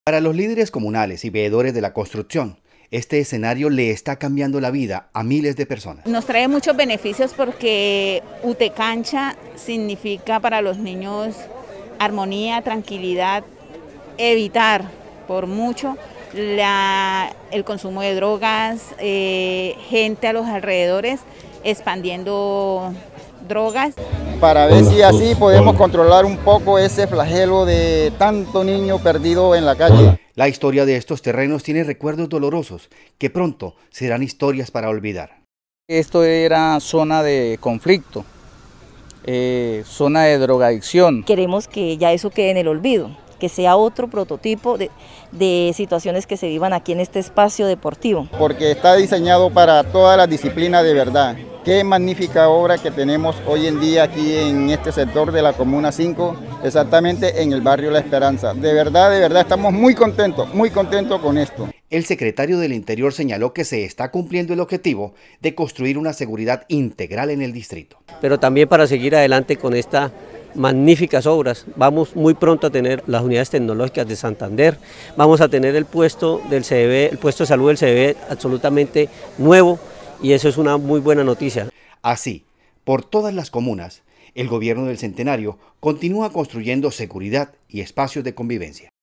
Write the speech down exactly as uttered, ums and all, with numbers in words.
Para los líderes comunales y veedores de la construcción, este escenario le está cambiando la vida a miles de personas. Nos trae muchos beneficios porque Utecancha significa para los niños armonía, tranquilidad, evitar por mucho la, el consumo de drogas, eh, gente a los alrededores expandiendo drogas. Para ver si así podemos controlar un poco ese flagelo de tanto niño perdido en la calle. La historia de estos terrenos tiene recuerdos dolorosos que pronto serán historias para olvidar. Esto era zona de conflicto, eh, zona de drogadicción. Queremos que ya eso quede en el olvido, que sea otro prototipo de, de situaciones que se vivan aquí en este espacio deportivo. Porque está diseñado para todas las disciplinas de verdad. Qué magnífica obra que tenemos hoy en día aquí en este sector de la Comuna cinco, exactamente en el barrio La Esperanza. De verdad, de verdad, estamos muy contentos, muy contentos con esto. El secretario del Interior señaló que se está cumpliendo el objetivo de construir una seguridad integral en el distrito. Pero también para seguir adelante con estas magníficas obras, vamos muy pronto a tener las unidades tecnológicas de Santander, vamos a tener el puesto del C D B, el puesto de salud del C D B absolutamente nuevo, y eso es una muy buena noticia. Así, por todas las comunas, el gobierno del Centenario continúa construyendo seguridad y espacios de convivencia.